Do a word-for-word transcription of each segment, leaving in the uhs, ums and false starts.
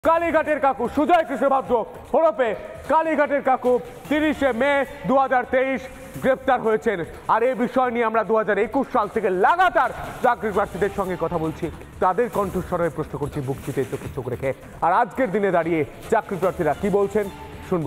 কালীঘাটের কাকু সুজয় কৃষ্ণ ভাদ্র ওরফে কালীঘাটের কাকু তিরিশে মে দু হাজার তেইশ গ্রেপ্তার হয়েছেন। আর এই বিষয় নিয়ে আমরা দু হাজার একুশ সাল থেকে লাগাতার চাকরি প্রার্থীদের সঙ্গে কথা বলছি, তাদের কণ্ঠস্বরে প্রশ্ন করছি বুক চিতে চোখে চোখ রেখে। আর আজকের দিনে দাঁড়িয়ে চাকরি প্রার্থীরা কি বলছেন শুনব।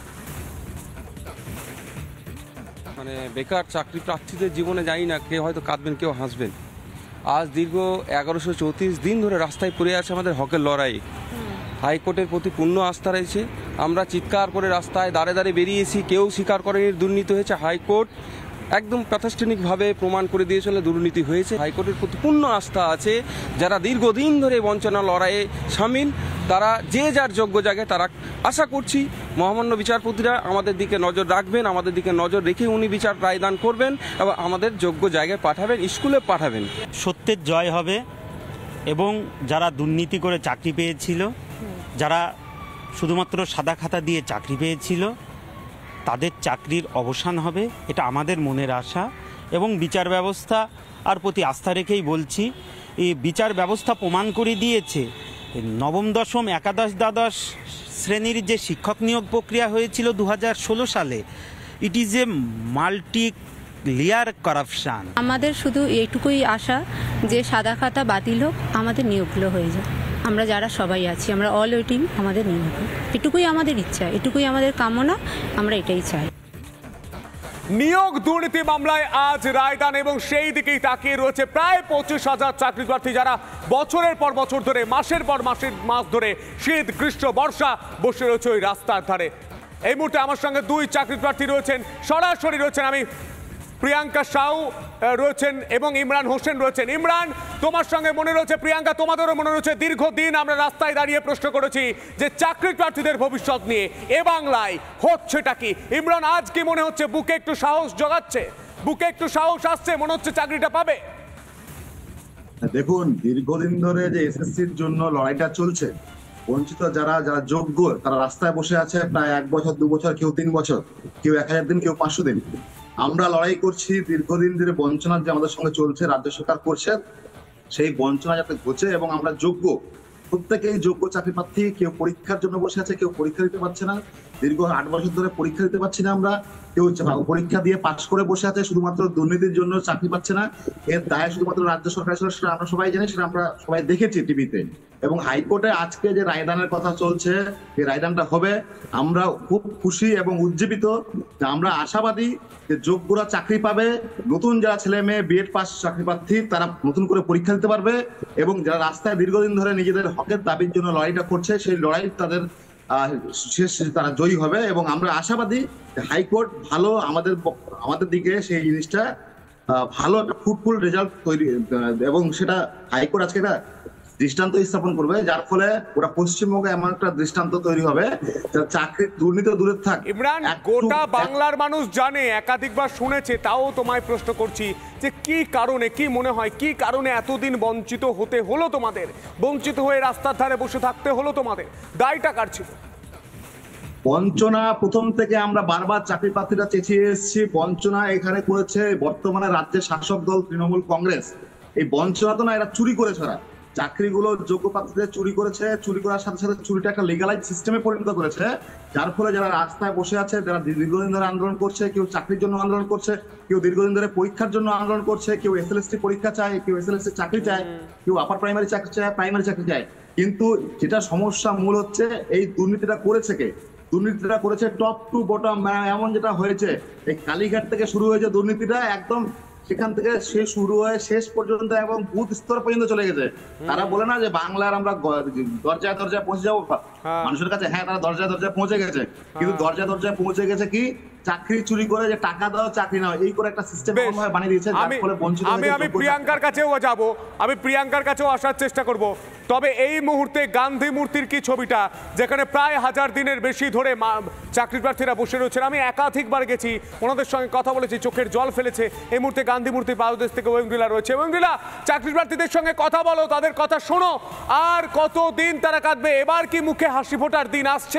মানে বেকার চাকরি প্রার্থীদের জীবনে জানি না, কেউ হয়তো কাঁদবেন, কেউ হাসবেন। আজ দীর্ঘ এগারোশো চৌত্রিশ দিন ধরে রাস্তায় পড়ে আছে আমাদের হকের লড়াই। হাইকোর্টের প্রতি পূর্ণ আস্থা রয়েছে। আমরা চিৎকার করে রাস্তায় দাঁড়ে দাঁড়ে বেরিয়েছি, কেউ স্বীকার করেনি দুর্নীতি হয়েছে। হাইকোর্ট একদম প্রাতিষ্ঠানিকভাবে প্রমাণ করে দিয়েছিল দুর্নীতি হয়েছে। হাইকোর্টের প্রতি পূর্ণ আস্থা আছে। যারা দীর্ঘদিন ধরে বঞ্চনা লড়াইয়ে সামিল, তারা যে যার যোগ্য জায়গায়, তারা আশা করছি মহামান্য বিচারপতিরা আমাদের দিকে নজর রাখবেন, আমাদের দিকে নজর রেখে উনি বিচার রায়দান করবেন এবং আমাদের যোগ্য জায়গায় পাঠাবেন, স্কুলে পাঠাবেন। সত্যের জয় হবে এবং যারা দুর্নীতি করে চাকরি পেয়েছিল, যারা শুধুমাত্র সাদা খাতা দিয়ে চাকরি পেয়েছিল, তাদের চাকরির অবসান হবে, এটা আমাদের মনের আশা। এবং বিচার ব্যবস্থা আর প্রতি আস্থা রেখেই বলছি, এই বিচার ব্যবস্থা প্রমাণ করে দিয়েছে নবম দশম একাদশ দ্বাদশ শ্রেণীর যে শিক্ষক নিয়োগ প্রক্রিয়া হয়েছিল দু হাজার ষোলো সালে, it is a multi layer corruption. আমাদের শুধু এইটুকুই আশা যে সাদা খাতা বাতিল হোক, আমাদের নিয়োগগুলো হয়ে যায়। আমরা যারা সবাই আছি, আমরা অল ওয়েটিং, আমাদের নিয়োগ হোক, এটুকুই আমাদের ইচ্ছা, এটুকুই আমাদের কামনা, আমরা এটাই চাই। নিয়োগ দুর্নীতি মামলায় আজ রায়দান এবং সেই দিকেই তাকিয়ে রয়েছে প্রায় পঁচিশ হাজার চাকরি প্রার্থী, যারা বছরের পর বছর ধরে, মাসের পর মাসের মাস ধরে, শীত গ্রীষ্ম বর্ষা বসে রয়েছে ওই রাস্তার ধারে। এই মুহূর্তে আমার সঙ্গে দুই চাকরি প্রার্থী রয়েছেন, সরাসরি রয়েছেন আমি প্রিয়াঙ্কা সাউ রয়েছেন এবং ইমরান হোসেন রয়েছেন। ইমরান, তোমার সঙ্গে মনে রয়েছে, প্রিয়াঙ্কা তোমাদেরও মনে রয়েছে, দীর্ঘদিন আমরা রাস্তায় দাঁড়িয়ে প্রশ্ন করেছি যে চাকরি প্রার্থীদের ভবিষ্যৎ নিয়ে এ বাংলায় হচ্ছেটা কি। ইমরান, আজ কি মনে হচ্ছে বুকে একটু সাহস জোগাচ্ছে, বুকে একটু সাহস আসছে, মনে হচ্ছে চাকরিটা পাবে? দেখুন, দীর্ঘদিন ধরে যে এসএসসির জন্য লড়াইটা চলছে, বঞ্চিত যারা যারা যোগ্য, তারা রাস্তায় বসে আছে প্রায় এক বছর দু বছর, কেউ তিন বছর, কেউ এক হাজার দিন, কেউ পাঁচশো দিন। আমরা লড়াই করছি দীর্ঘদিন ধরে বঞ্চনা যে আমাদের সঙ্গে চলছে, রাজ্য সরকার করছে, সেই বঞ্চনা যাতে ঘুচে এবং আমরা যোগ্য, প্রত্যেকেই যোগ্য চাকরি প্রার্থী। কেউ পরীক্ষার জন্য বসে আছে, কেউ পরীক্ষা দিতে পারছে না, দীর্ঘ আট বছর ধরে পরীক্ষা দিতে পারছি না আমরা। কেউ পরীক্ষা দিয়ে পাস করে বসে আছে, শুধুমাত্র দুর্নীতির জন্য চাকরি পাচ্ছে না। এর দায় শুধুমাত্র রাজ্য সরকার ছিল, সেটা আমরা সবাই জানি, সেটা আমরা সবাই দেখেছি টিভিতে। এবং হাইকোর্টে আজকে যে রায়দানের কথা চলছে, এই রায়দানটা হবে, আমরা খুব খুশি এবং উজ্জীবিত। আমরা আশাবাদী যে যোগ্যরা চাকরি পাবে, নতুন যারা ছেলে মেয়ে বিএড পাস চাকরি প্রার্থী, তারা নতুন করে পরীক্ষা দিতে পারবে এবং যারা রাস্তায় দীর্ঘদিন ধরে নিজেদের হকের দাবির জন্য লড়াইটা করছে, সেই লড়াই তাদের শেষ, তারা জয়ী হবে। এবং আমরা আশাবাদী হাইকোর্ট ভালো আমাদের আমাদের দিকে সেই জিনিসটা ভালো একটা ফ্রুটফুল রেজাল্ট তৈরি, এবং সেটা হাইকোর্ট আজকে একটা দৃষ্টান্ত স্থাপন করবে, যার ফলে ওরা পশ্চিমবঙ্গে এমন একটা দৃষ্টান্ত তৈরি হবে চাকরির দুর্নীতি দূরে থাক। ইমরান, গোটা বাংলার মানুষ জানে, একাধিকবার শুনেছে, তাও তোমায় প্রশ্ন করছি যে কি কারণে, কি মনে হয় কি কারণে এতদিন বঞ্চিত হতে হলো তোমাদের, বঞ্চিত হয়ে রাস্তার ধারে বসে থাকতে হলো তোমাদের? দায়টা কার ছিল? বঞ্চনা প্রথম থেকে আমরা বারবার চাকরি প্রার্থীরা চেঁচিয়ে এসেছি। বঞ্চনা এখানে করেছে বর্তমানে রাজ্যের শাসক দল তৃণমূল কংগ্রেস। এই বঞ্চনা তো না, এরা চুরি করেছে, এরা চাকরিগুলো যোগ্য প্রার্থীদের চুরি করেছে। চুরি করার সাথে সাথে চুরিটা একটা লিগালাইজ সিস্টেমে পরিণত করেছে, যার ফলে যারা রাস্তায় বসে আছে, যারা দীর্ঘদিন ধরে আন্দোলন করছে, কেউ চাকরির জন্য আন্দোলন করছে, কেউ দীর্ঘদিন ধরে পরীক্ষার জন্য আন্দোলন করছে, কেউ এসএলএসটি পরীক্ষা চায়, কেউ এসএলএসটি চাকরি চায়, কেউ আপার প্রাইমারি চাকরি চায়, প্রাইমারি চাকরি চায়। কিন্তু যেটা সমস্যা মূল হচ্ছে, এই দুর্নীতিটা করেছে কে? দুর্নীতিটা করেছে টপ টু বটম। এমন যেটা হয়েছে, এই কালীঘাট থেকে শুরু হয়েছে দুর্নীতিটা, একদম সেখান থেকে শেষ শুরু হয়ে শেষ পর্যন্ত এবং বুথ স্তর পর্যন্ত চলে গেছে। তারা বলে না যে বাংলার আমরা দরজায় দরজায় পৌঁছে যাবো মানুষের কাছে, হ্যাঁ তারা দরজায় দরজায় পৌঁছে গেছে, কিন্তু দরজায় দরজায় পৌঁছে গেছে কি চাকরি চুরি করে, যে টাকা দাও চাকরি নাও, এই করে একটা সিস্টেম বানিয়ে দিয়েছে, যার ফলে বঞ্চিত। আমি আমি প্রিয়াঙ্কার কাছেও যাব, আমি প্রিয়াঙ্কার কাছেও আসার চেষ্টা করব। তবে এই মুহূর্তে গান্ধী মূর্তির কি ছবিটা, যেখানে প্রায় হাজার দিনের বেশি ধরে চাকরি প্রার্থীরা বসে রয়েছেন, আমি একাধিকবার গেছি, ওনাদের সঙ্গে কথা বলেছি, চোখের জল ফেলেছে। এই মুহূর্তে গান্ধী মূর্তির পাদদেশ থেকে ওয়েঙ্গিলা রয়েছে। ওয়েঙ্গিলা, চাকরি প্রার্থীদের সঙ্গে কথা বলো, তাদের কথা শোনো, আর কতদিন তারা কাঁদবে? এবার কি মুখে হাসি ফোটার দিন আসছে?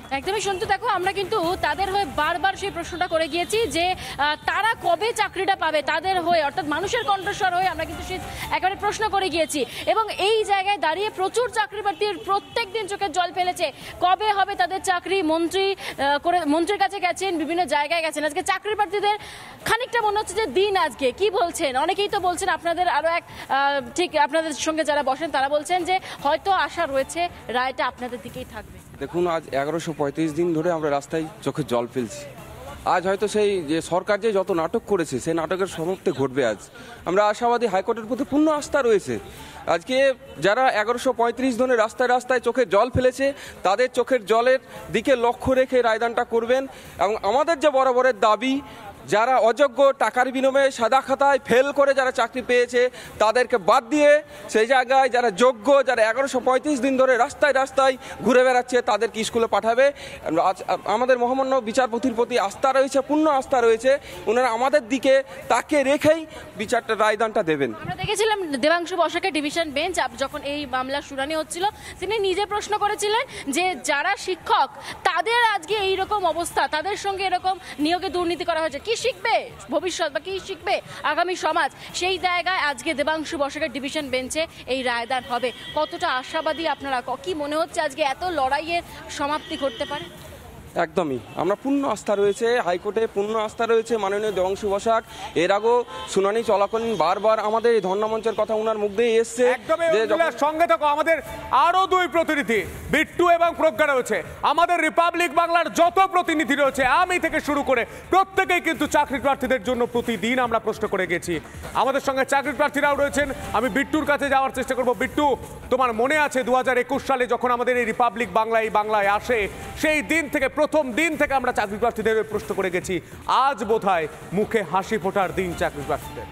একদমই শুনতে দেখো, আমরা কিন্তু তাদের হয়ে বারবার সেই প্রশ্নটা করে গিয়েছি যে আহ, তারা কবে চাকরিটা পাবে, তাদের হয়ে অর্থাৎ মানুষের কণ্ঠস্বর হয়ে আমরা কিন্তু সে একেবারে প্রশ্ন করে গিয়েছি। এবং এই জায়গায় দাঁড়িয়ে প্রচুর চাকরি প্রার্থীর প্রত্যেক দিন চোখের জল ফেলেছে, কবে হবে তাদের চাকরি। মন্ত্রী আহ, করে মন্ত্রীর কাছে গেছেন, বিভিন্ন জায়গায় গেছেন। আজকে চাকরি প্রার্থীদের খানিকটা মনে হচ্ছে যে দিন আজকে কি বলছেন, অনেকেই তো বলছেন আপনাদের আরো এক আহ, ঠিক আপনাদের সঙ্গে যারা বসেন তারা বলছেন যে হয়তো আশা রয়েছে রায়টা আপনাদের দিকেই থাকবে। দেখুন, আজ এগারোশো পঁয়ত্রিশ দিন ধরে আমরা রাস্তায় চোখে জল ফেলছি। আজ হয়তো সেই যে সরকার যে যত নাটক করেছে সেই নাটকের সমাপ্তি ঘটবে। আজ আমরা আশাবাদী, হাইকোর্টের প্রতি পূর্ণ আস্থা রয়েছে। আজকে যারা এগারোশো পঁয়ত্রিশ ধরে রাস্তায় রাস্তায় চোখে জল ফেলেছে তাদের চোখের জলের দিকে লক্ষ্য রেখে রায়দানটা করবেন। এবং আমাদের যে বরাবরের দাবি, যারা অযোগ্য টাকার বিনিময়ে সাদা খাতায় ফেল করে যারা চাকরি পেয়েছে তাদেরকে বাদ দিয়ে সেই জায়গায় যারা যোগ্য, যারা এগারোশো পঁয়ত্রিশ দিন ধরে রাস্তায় রাস্তায় ঘুরে বেড়াচ্ছে তাদেরকে স্কুলে পাঠাবে। আজ আমাদের মহামান্য বিচারপতির প্রতি আস্থা রয়েছে, পূর্ণ আস্থা রয়েছে। ওনারা আমাদের দিকে তাকে রেখেই বিচারটা রায়দানটা দেবেন। আমরা দেখেছিলাম দেবাংশু বসাকের ডিভিশন বেঞ্চ যখন এই মামলার শুনানি হচ্ছিল, তিনি নিজে প্রশ্ন করেছিলেন যে যারা শিক্ষক তাদের আজকে এইরকম অবস্থা, তাদের সঙ্গে এরকম নিয়োগে দুর্নীতি করা হয়েছে, কি শিখবে ভবিষ্যৎ বা কি শিখবে আগামী সমাজ। সেই জায়গায় আজকে দেবাংশু বসাকের ডিভিশন বেঞ্চে এই রায়দান হবে। কতটা আশাবাদী আপনারা, কি মনে হচ্ছে আজকে এত লড়াইয়ের সমাপ্তি ঘটতে পারে? একদমই, আমরা পূর্ণ আস্থা রয়েছে, হাইকোর্টে পূর্ণ আস্থা রয়েছে। মাননীয় দেবাংশু বসাক এর আগেও শুনানি চলাকালীন বারবার আমাদের এই ধর্ণা মঞ্চের কথা ওনার মুখ দিয়ে এসছে। সঙ্গে থাকো, আমাদের আরো দুই প্রতিনিধি বিট্টু এবং প্রজ্ঞা রয়েছে। আমাদের রিপাবলিক বাংলার যত প্রতিনিধি রয়েছে আমি থেকে শুরু করে প্রত্যেকেই কিন্তু চাকরি প্রার্থীদের জন্য প্রতিদিন আমরা প্রশ্ন করে গেছি। আমাদের সঙ্গে চাকরি প্রার্থীরাও রয়েছেন। আমি বিট্টুর কাছে যাওয়ার চেষ্টা করব। বিট্টু, তোমার মনে আছে দু হাজার একুশ সালে যখন আমাদের এই রিপাবলিক বাংলা এই বাংলায় আসে, সেই দিন থেকে প্রথম দিন থেকে আমরা চাকরি প্রার্থীদের প্রশ্ন করে গেছি। আজ বোধহয় মুখে হাসি ফোটার দিন চাকরি প্রার্থীদের।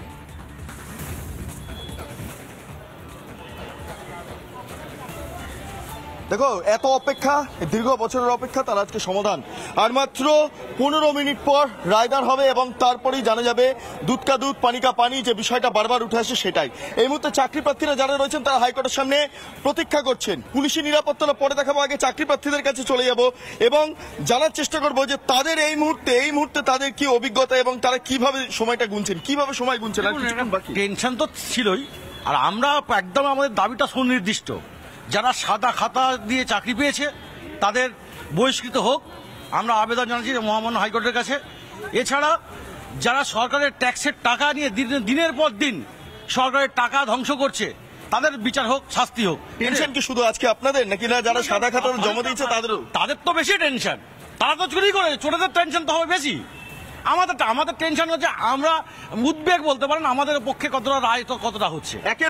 দেখো, এত অপেক্ষা, দীর্ঘ বছরের অপেক্ষা, তার আজকে সমাধান। আর মাত্র পনেরো মিনিট পর রায়দান হবে এবং তারপরেই জানা যাবে দুধ কা দুধ পানি কা পানি, যে বিষয়টা বারবার উঠে আসে সেটাই। এই মুহূর্তে চাকরি প্রার্থীরা যারা রয়েছেন তারা হাইকোর্টের সামনে প্রতীক্ষা করছেন। পুলিশি নিরাপত্তা পরে দেখাবো, আগে চাকরি প্রার্থীদের কাছে চলে যাব এবং জানার চেষ্টা করবো যে তাদের এই মুহূর্তে এই মুহূর্তে তাদের কি অভিজ্ঞতা এবং তারা কিভাবে সময়টা গুনছেন, কিভাবে সময় গুনছেন। টেনশন তো ছিলই, আর আমরা একদম আমাদের দাবিটা সুনির্দিষ্ট। যারা সাদা খাতা দিয়ে চাকরি পেয়েছে তাদের বহিষ্কৃত হোক, আমরা আবেদন জানাচ্ছি মহামান্য হাইকোর্টের কাছে। এছাড়া যারা সরকারের ট্যাক্সের টাকা নিয়ে দিনের পর দিন সরকারের টাকা ধ্বংস করছে তাদের বিচার হোক, শাস্তি হোক। টেনশন কি শুধু আজকে আপনাদের নাকি না যারা সাদা খাতা জমা দিয়েছে তাদেরও? তাদের তো বেশি টেনশন, তারা তো চুরি করে, চোরেদের টেনশন তো হবে বেশি। আমাদের আমাদের টেনশন হচ্ছে, আমরা উদ্বেগ বলতে পারেন আমাদের পক্ষে কতটা রায় তো কতটা হচ্ছে। একে